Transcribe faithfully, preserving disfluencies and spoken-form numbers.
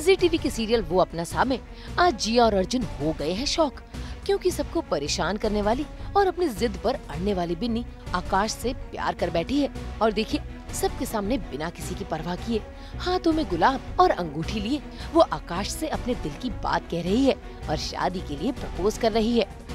जी TV के serial वो अपना सा में आज जिया और अर्जुन हो गए हैं शौक, क्योंकि सबको परेशान करने वाली और अपनी जिद पर अड़ने वाली बिन्नी आकाश से प्यार कर बैठी है। और देखिए, सबके सामने बिना किसी की परवाह किए हाथों में गुलाब और अंगूठी लिए वो आकाश से अपने दिल की बात कह रही है और शादी के लिए प्रपोज कर रही है।